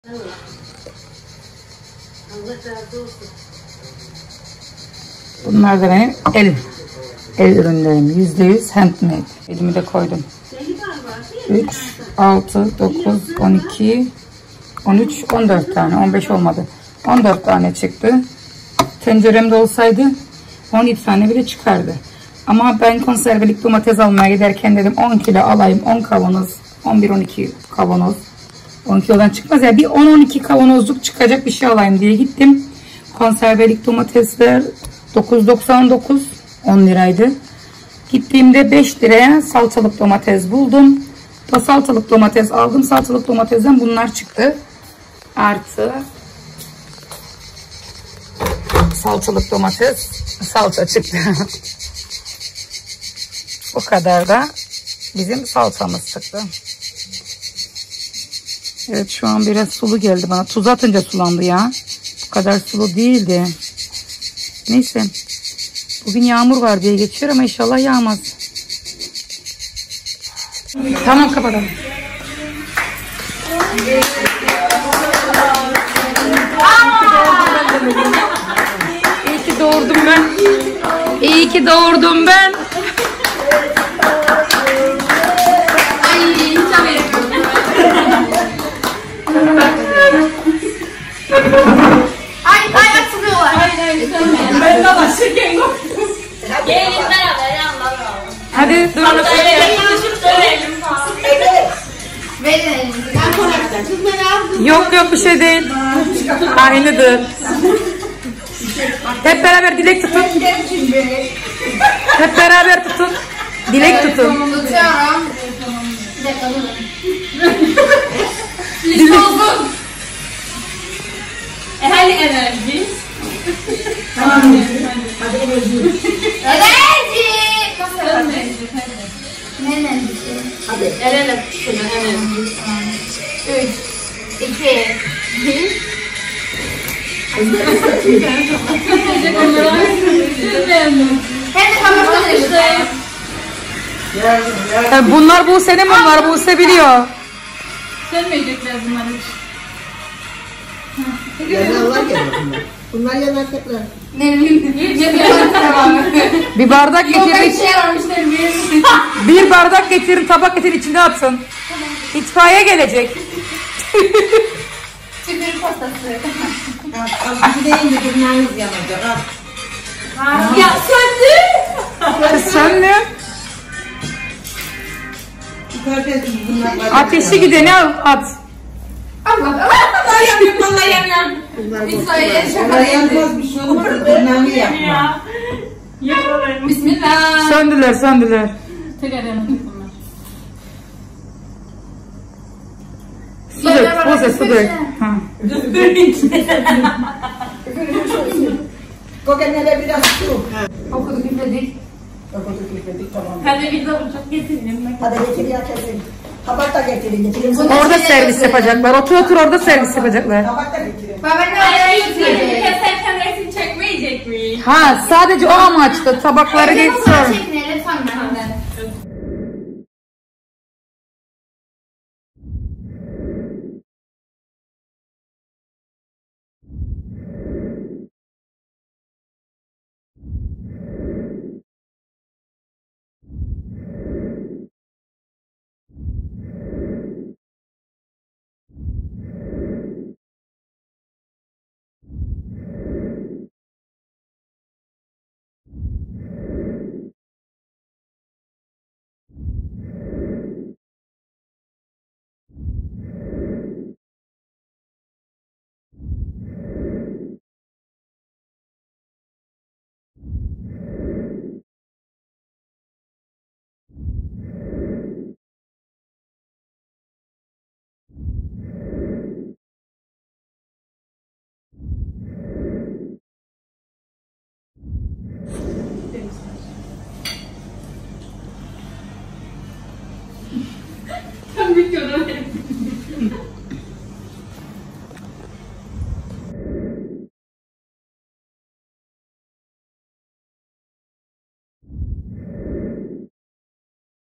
Bunlar da benim el ürünlerim. %100 handmade. Elimi de koydum. 3, 6, 9, 12, 13, 14 tane. 15 olmadı. 14 tane çıktı. Tenceremde olsaydı 17 tane bile çıkardı. Ama ben konservelik domates almaya giderken dedim 10 kilo alayım. 10 kavanoz, 11-12 kavanoz. 10 kilodan çıkmaz ya. Bir 10-12 kavanozluk çıkacak bir şey alayım diye gittim. Konservelik domatesler 9,99, 10 liraydı. Gittiğimde 5 liraya salçalık domates buldum. Salçalık domates aldım. Salçalık domatesden bunlar çıktı. Artı salçalık domates, salça çıktı. Bu kadar da bizim salçamız çıktı. Evet, şu an biraz sulu geldi bana. Tuz atınca sulandı ya. Bu kadar sulu değildi. Neyse. Bugün yağmur var diye geçiyor ama inşallah yağmaz. Tamam, kapatalım. İyi ki doğurdum ben. İyi ki doğurdum ben. Ay atılıyorlar. Ben de başlarken yok. Gelin beraber yanlar. Hadi dur. Verin elinizi. Ben konuşacağım. Siz beni aldınız. Yok bir şey değil. Aynıdır. Hep beraber dilek tutun. Hep beraber tutun. Dilek tutun. Tutuyorum. Bir dakika durun. Liste olsun. Hadi enerji. Enerji. Nasıl enerji? Ne enerjisi? Hadi. El ele tutun enerji. 3, 2, 1. Hem de Tabii bunlar Buse'nin, bunlar Buse biliyor. Sevmeyecekler bunları hiç. Yanarlar gene bunlar. Bunlar yanar tekrar. Ne bileyim. Bir bardak Yok, getirin. bir şey varmış ne bileyim. Bir bardak getirin, tabak getirin, içine atın. İtfaiye gelecek. Tükür pastası. Az bir deyince gırnağınız yanacak. Ya söndü. Kız sönmüyor. Körfez bunlar var. Ateşi gideni al, at. Allah. Vallahi yanıyor, vallahi yanıyor. Bunlar yanmaz bir şey olur. Gırnağını yapma. Yapalım. Bismillah. Söndüler. Tekrar yanıyor bunlar. Su dök, Buse su dök. Ha. Kokenlere biraz su. Okuduk üfledik. Okuduk yıkadık, tamam. Hadi bir de uçak getirelim. Hadi getir ya kesin. Tabak da getirin. Orada servis yapacaklar. Otur orada servis yapacaklar. Tabak da getirin. Baba ne yapıyorsun? Keserken resim çekmeyecek miyiz? Ha, sadece o amaçlı. Tabakları geç Lütfen sonra. çekin lütfen benden. Ben biliyorum.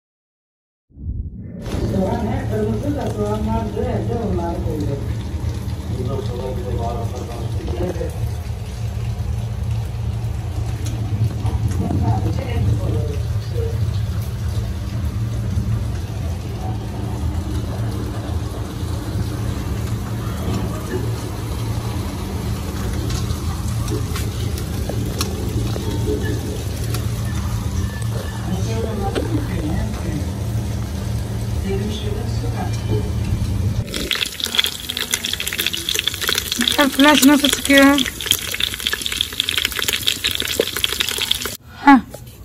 Soğan ne? Kırmızı da soğan vardı. Evde onları koyduk. Flash nasıl çıkıyor? Heh.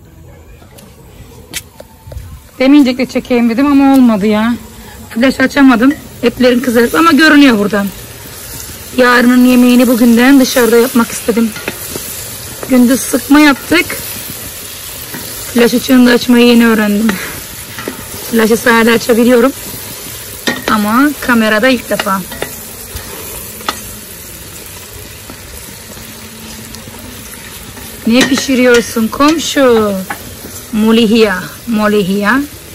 Demeyecekle çekeyim dedim ama olmadı ya. Flash açamadım. Etlerin kızarıp ama görünüyor buradan. Yarının yemeğini bugünden dışarıda yapmak istedim. Gündüz sıkma yaptık. Flash ışığını da açmayı yeni öğrendim. Flash'ı sade açabiliyorum. Ama kamerada ilk defa. Ne pişiriyorsun komşu? Molihiya. Molihiya.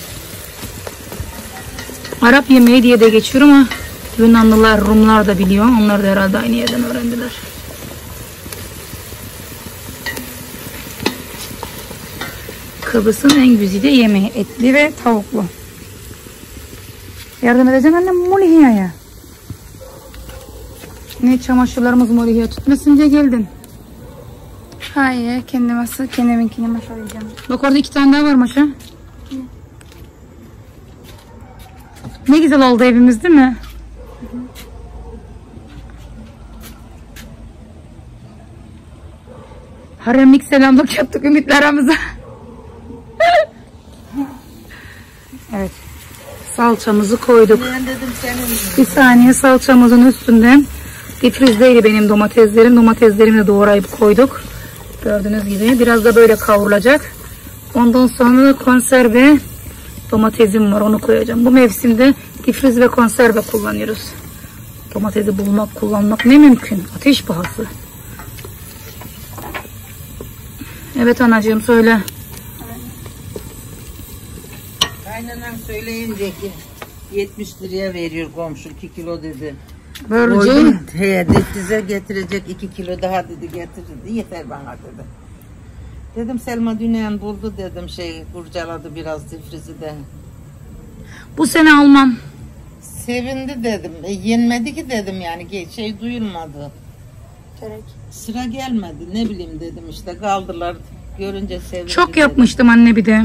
Arap yemeği diye de geçiyor ama Yunanlılar, Rumlar da biliyor. Onlar da herhalde aynı yerden öğrendiler. Kıbrıs'ın en güzide yemeği. Etli ve tavuklu. Yardım edeceğim annem molihiyaya. Ne çamaşırlarımız molihiya tutmasın diye geldin. Hayır, kendiminkini maşalayacağım. Bak orada 2 tane daha var maşa. Ne güzel oldu evimiz değil mi? Haremlik selamlık yaptık Ümit'le aramıza. Evet. Salçamızı koyduk. Bir saniye, salçamızın üstünden difrizdeydi benim domateslerim. Domateslerimi de doğrayıp koyduk. Gördüğünüz gibi biraz da böyle kavrulacak. Ondan sonra konserve domatesim var, onu koyacağım. Bu mevsimde difriz ve konserve kullanıyoruz. Domatesi kullanmak ne mümkün. Ateş pahası. Evet anacığım söyle. Aynen söyleyince ki 70 liraya veriyor komşu 2 kilo dedi. Böylece Size getirecek 2 kilo daha dedi getirdi. Yeter bana dedi. Dedim Selma Düneyen buldu dedim kurcaladı biraz difrizi de. bu sene almam. Sevindi dedim. Yenmedi ki dedim yani duyulmadı. Gerek. Sıra gelmedi ne bileyim dedim işte kaldılar görünce sevindi. Çok dedim. yapmıştım anne bir de.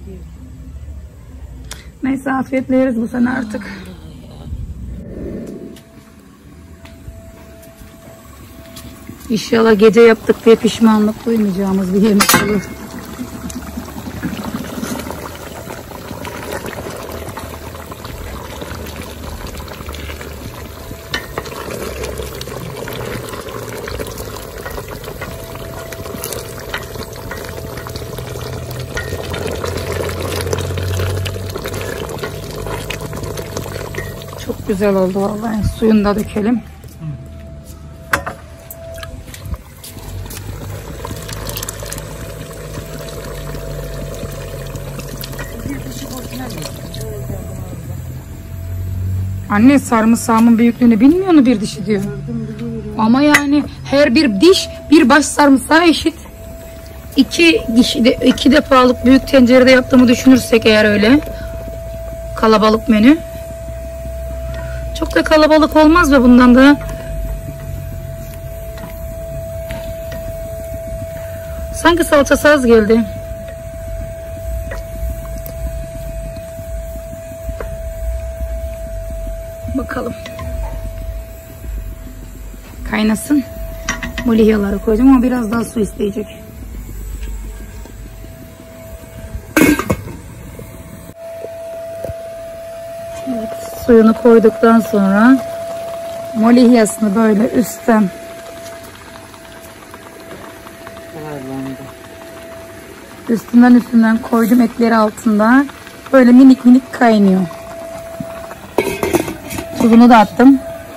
Neyse afiyetle yeriz bu sene artık. İnşallah gece yaptık diye pişmanlık duymayacağımız bir yemek olur. Çok güzel oldu vallahi. Suyunu da dökelim. Anne sarımsağımın büyüklüğünü bilmiyor mu bir dişi diyor. Ama yani her bir diş bir baş sarımsağı eşit. 2 defalık büyük tencerede yaptığımı düşünürsek eğer öyle. Kalabalık menü. Çok da kalabalık olmaz ve bundan da. Sanki salçası az geldi. Bakalım. Kaynasın. Molihyaları koyacağım ama biraz daha su isteyecek. Evet, suyunu koyduktan sonra molihyasını böyle üstten üstünden koydum, etleri altında böyle minik minik kaynıyor. Tuzunu da attım.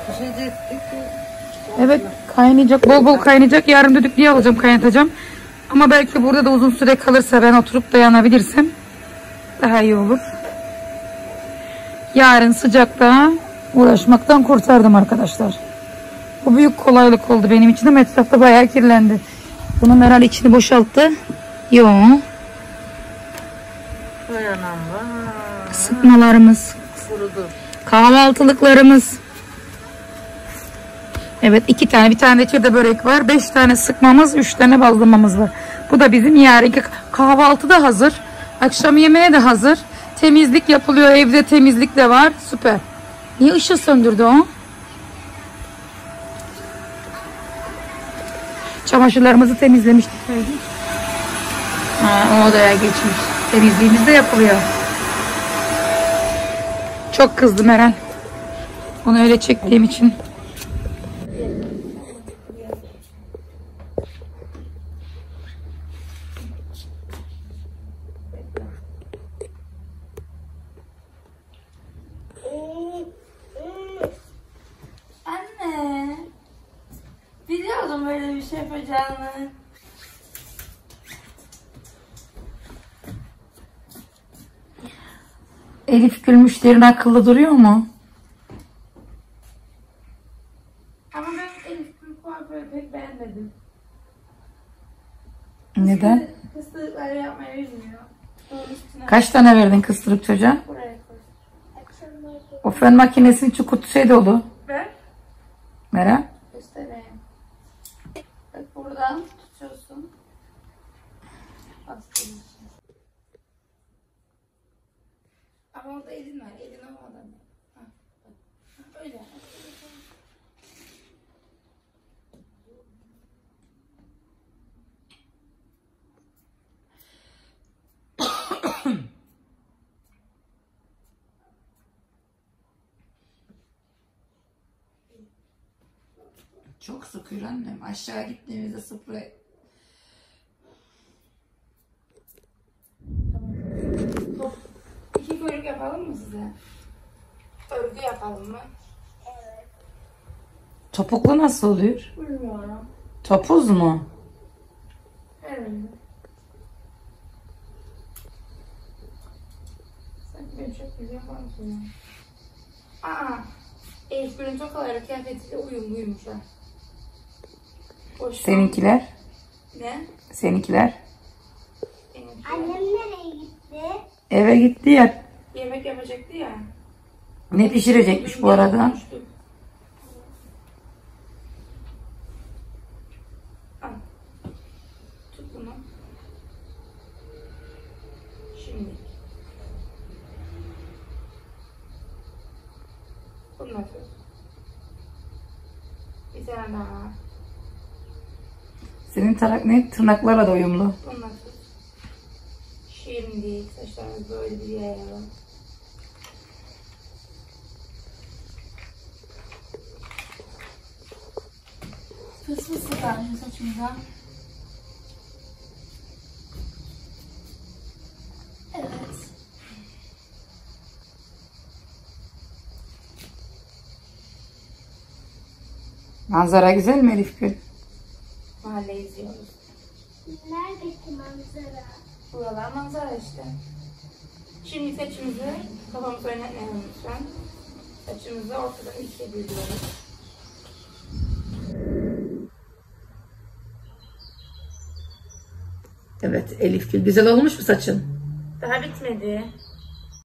Evet kaynayacak, bol bol kaynayacak. Yarın düdüklüye alacağım, kaynatacağım. Ama belki burada da uzun süre kalırsa ben oturup dayanabilirsem daha iyi olur. Yarın sıcakta uğraşmaktan kurtardım arkadaşlar. Bu büyük kolaylık oldu benim için ama etrafta bayağı kirlendi. Bunun herhalde içini boşalttı. Yo. Vay anam vay. Sıkmalarımız. Kurudu. Kahvaltılıklarımız. Evet 2 tane, bir tane de çerde börek var. 5 tane sıkmamız, 3 tane bazlamamız var. Bu da bizim yarınki kahvaltı da hazır. Akşam yemeğe de hazır. Temizlik yapılıyor, evde temizlik de var. Süper. Niye ışığı söndürdü o? Çamaşırlarımızı temizlemiştik. O odaya geçmiş. Temizliğimiz de yapılıyor. Çok kızdım Eren. Onu öyle çektiğim için. Anne. Biliyordum böyle bir şey yapacağını. Elif gülmüşlerin akıllı duruyor mu? Ama ben Elif Gül kuaförü pek beğenmedim. Neden? Kıstıkları yapmayı bilmiyor. Doğru üstüne Kaç tane verdin kıstırık çocuğa? buraya koy. O fön makinesinin içi kutu şey dolu. Ver. Meral. Göstereyim. Bak buradan tutuyorsun. Bastırıyorsun. Ama orada elin var. Elin olmadan. Ha, bak. Öyle. Çok sıkıyor annem. Aşağı gittiğimizde sprey. İki kuyruk yapalım mı size? Örgü yapalım mı? Topuklu nasıl oluyor? Bilmiyorum. Topuz mu? Evet. Sanki benim çok güzel yapamıyorsun ya. Aa! Elif Gül'ün tokaları kıyafetiyle uyumluymuş ha. Boş ver. Seninkiler? Ne? Seninkiler? Benimki. Annem nereye gitti? Eve gitti ya. Yemek yapacaktı ya. Ne pişirecekmiş bu arada? Konuştuk. Al. Tut bunu. Şimdi. Bunu tut. Bir tane daha. Senin tırnaklarla da uyumlu. Bunu tut. Şimdi saçlarımızı böyle bir yayalım. Fıs fıs sıkalım saçımıza. Evet. Manzara güzel mi Elif Gül? Mahalle izliyoruz. Neredeki manzara? Buralar manzara işte. Şimdi saçımızı kafamızı oynatmayalım lütfen. Saçımızı ortadan ikiye bölüyoruz. Evet Elif Gül. Güzel olmuş mu saçın? Daha bitmedi.